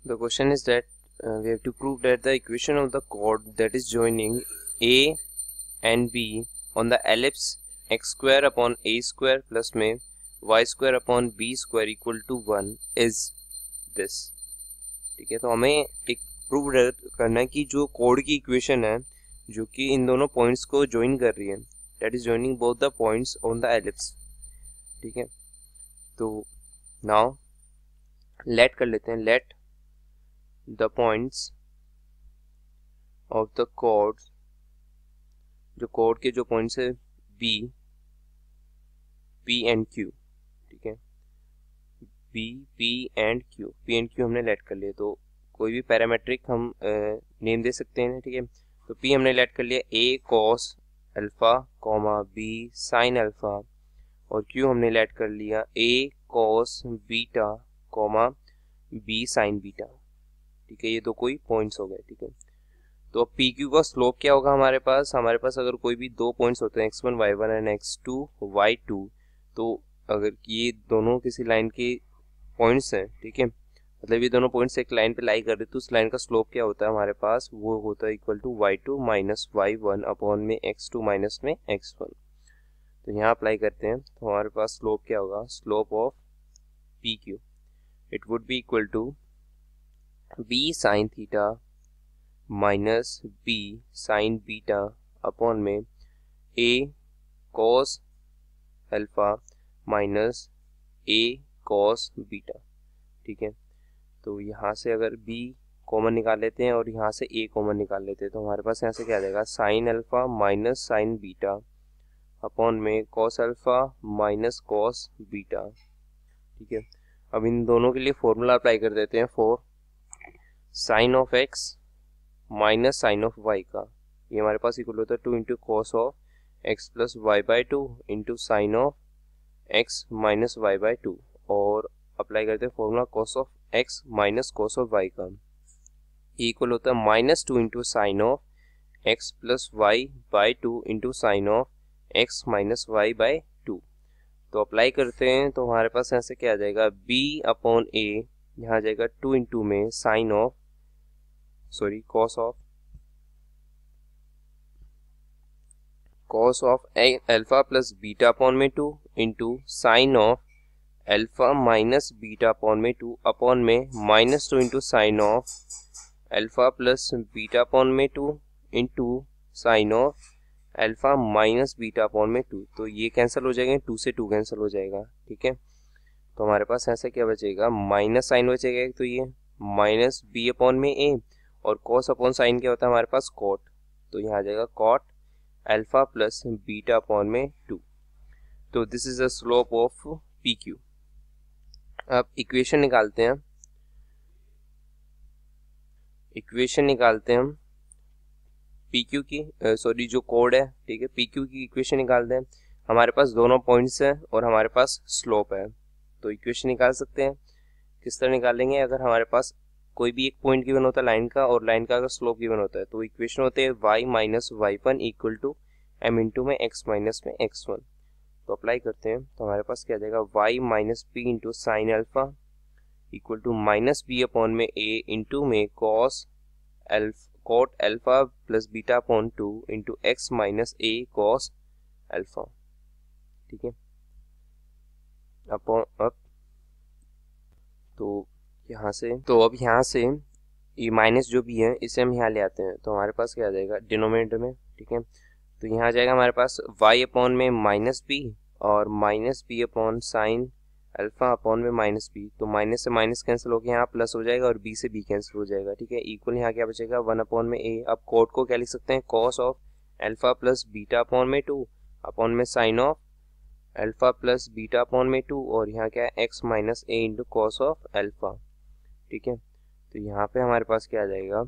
The question is that we have to prove that the equation of the chord that is joining A and B on the ellipse x square upon a square plus में y square upon b square equal to 1 is this. ठीक है, तो हमें एक prove करना है कि जो कोड की इक्वेशन है जो कि इन दोनों पॉइंट्स को ज्वाइन कर रही है, that is joining both the points on the ellipse. ठीक है, तो नाउ लेट कर लेते हैं, let the points of the code, जो कोड के जो पॉइंट्स है बी, पी एंड क्यू. ठीक है, B, P and Q, P and Q हमने लेट कर लिया. तो कोई भी पैरामेट्रिक हम नेम दे सकते हैं. ठीक है, तो पी हमने लेट कर लिया A cos alpha comma B sine alpha, और क्यू हमने लेट कर लिया A cos beta comma B sine beta. ठीक है, ये दो कोई पॉइंट्स हो गए. ठीक है, तो अब पी क्यू का स्लोप क्या होगा हमारे पास अगर कोई भी दो पॉइंट्स होते हैं x1 y1 and x2 y2, तो अगर ये दोनों किसी लाइन के पॉइंट्स हैं, ठीक है, मतलब ये दोनों पॉइंट्स एक लाइन पे लाई कर रहे, तो उस लाइन का स्लोप क्या होता है हमारे पास, वो होता है equal to y2 minus y1 upon में x2 माइनस में x1. तो यहाँ अप्लाई करते हैं तो हमारे पास स्लोप क्या होगा, slope of P Q it would be equal to b sine theta minus b sine beta upon में a cos alpha minus a cos beta. ठीक है, तो यहाँ से अगर b कॉमन निकाल लेते हैं और यहाँ से a कॉमन निकाल लेते हैं, तो हमारे पास यहाँ से क्या आ जाएगा, sine alpha minus sine beta upon में cos alpha minus cos beta. ठीक है, अब इन दोनों के लिए फॉर्मूला अप्लाई कर देते हैं for sine of x minus sine of y का. ये हमारे पास इक्वल होता है 2 into cos of x plus Y by 2 into sine of x minus Y by 2, और अप्लाई करते हैं formula cos of x minus cos of y का. ये इक्वल होता है minus 2 into sine of x plus Y by 2 into sine of x minus Y by 2. तो apply करते हैं तो हमारे पास यहाँ से क्या आ जाएगा, b अपॉन a, यहाँ आ जाएगा 2 इंटू में sine of cos of alpha plus beta upon में 2 into sine of alpha minus beta upon में 2 अपॉन में minus 2 into sine of alpha plus beta upon में 2 into sine of alpha minus beta upon में 2. तो ये cancel हो जाएगा, 2 से 2 कैंसिल हो जाएगा. ठीक है, तो हमारे पास ऐसा क्या बचेगा, माइनस साइन बचेगा, तो ये माइनस बी अपॉन में ए, और कॉस अपॉन साइन क्या होता है हमारे पास, कॉट, तो यहाँ आ जाएगा cot alpha plus beta upon में 2. तो this is the slope of P Q. अब इक्वेशन निकालते हैं, हम पी क्यू की, जो कोड है. ठीक है, पी क्यू की इक्वेशन निकालते हैं. हमारे पास दोनों पॉइंट्स हैं और हमारे पास स्लोप है, तो इक्वेशन निकाल सकते हैं. किस तरह निकालेंगे, अगर हमारे पास कोई भी एक पॉइंट गिवन होता है लाइन का, और लाइन का अगर स्लोप गिवन होता है, तो इक्वेशन होते हैं y minus y1 equal to m into में x माइनस में x1. तो अप्लाई करते हैं तो हमारे पास क्या आ जाएगा, y minus b into sine alpha equal to minus b upon में a इंटू में cot alpha plus beta upon 2 into x minus a cos alpha. ठीक है, अपॉन अब तो यहाँ से, तो अब यहाँ से ये माइनस जो भी है इसे हम यहाँ ले आते हैं, तो हमारे पास क्या आ जाएगा डिनोमिनेटर में. ठीक है, तो यहाँ आ जाएगा हमारे पास y अपॉन में माइनस बी और minus B upon sine alpha upon में माइनस बी. तो माइनस से माइनस कैंसिल होकर यहाँ प्लस हो जाएगा और b से b कैंसिल हो जाएगा. ठीक है, इक्वल यहाँ क्या बचेगा, 1 अपॉन में a. अब कोड को क्या लिख सकते हैं, cos of alpha plus beta upon में 2 अपॉन में sine of alpha plus beta upon में 2, और यहाँ क्या है x minus a into cos of alpha. ठीक है, तो यहाँ पे हमारे पास क्या आ जाएगा,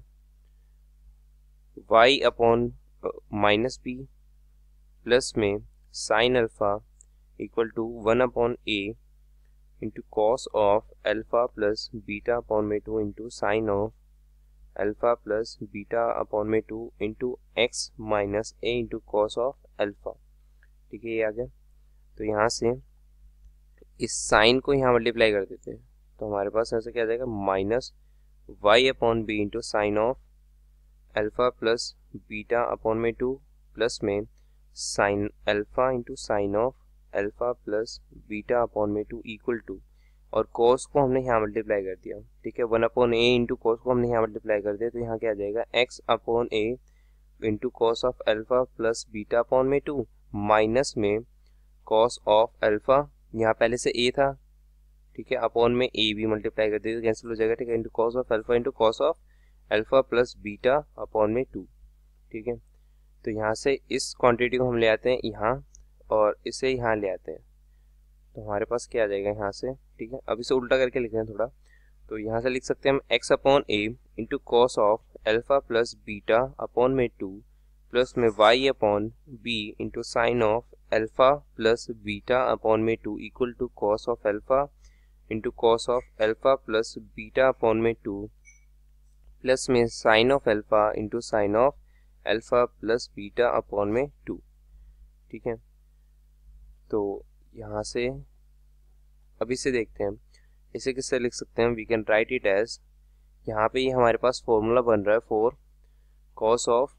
y upon minus B plus में sine alpha equal to 1 upon a into cos of alpha plus beta upon में 2 into sine of alpha plus beta upon में 2 into X minus a into cos of alpha. ठीक है, ये आ गया. तो यहाँ से इस साइन को यहाँ मल्टीप्लाई कर देते हैं, तो हमारे पास ऐसे क्या आ जाएगा, minus Y upon B into sine of alpha plus beta upon में 2 प्लस में sine alpha into sine of alpha plus beta upon में 2 इक्वल टू, और कॉस को हमने यहाँ मल्टीप्लाई कर दिया, ठीक है, 1 अपॉन ए इंटू कॉस को हमने यहाँ मल्टीप्लाई कर दिया, तो यहाँ क्या आ जाएगा X upon A into cos of alpha plus beta upon में 2 माइनस में कॉस ऑफ अल्फा, यहाँ पहले से ए था, ठीक है, अपॉन में ए भी मल्टीप्लाई कर दिया तो कैंसिल हो जाएगा, ठीक है, into cos of alpha into cos of alpha plus beta upon में 2, ठीक है। तो यहाँ से इस क्वांटिटी को हम ले आते हैं यहाँ और इसे यहाँ ले आते हैं, तो हमारे पास क्या आ जाएगा यहाँ से, ठीक है। अब इसे उल्टा करके लिखते हैं थोड़ा, तो यहाँ से लिख सकते हैं हम X upon A into cos of alpha plus beta upon में 2 प्लस में Y upon B into sine of alpha plus beta upon में 2 equal to cos of alpha into cos of alpha plus beta upon में 2 plus में sine of alpha into sine of alpha plus beta upon में 2, ठीक है। तो यहाँ से अब इसे देखते हैं, इसे किससे लिख सकते हैं, we can write it as, यहाँ पे ये हमारे पास फॉर्मूला बन रहा है for cos of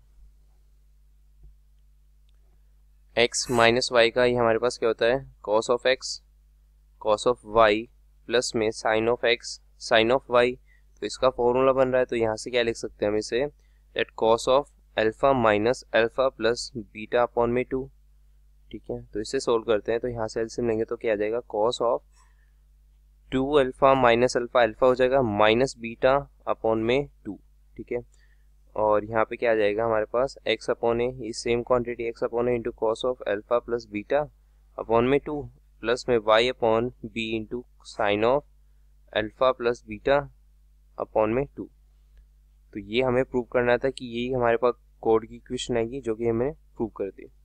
X minus Y का, ये हमारे पास क्या होता है cos of X cos of Y plus में sine of X sine of Y, तो इसका फॉर्मूला बन रहा है, तो यहाँ से क्या लिख सकते हैं हम इसे, that cos of alpha minus alpha plus beta upon में 2, ठीक है। तो इसे सोल्व करते हैं, तो यहाँ से एलसीएम लेंगे तो क्या आ जाएगा, cos of 2 alpha minus alpha, alpha हो जाएगा माइनस बीटा अपॉन में 2, ठीक है, और यहाँ पे क्या आ जाएगा हमारे पास एक्स अपॉन ए, ये same quantity x upon A into cos of alpha plus beta upon में 2 प्लस में Y upon B into sine of alpha plus beta upon में 2। तो ये हमें प्रूव करना था कि यही हमारे पास कोड की इक्वेशन आएगी जो कि हमें प्रूव कर दी।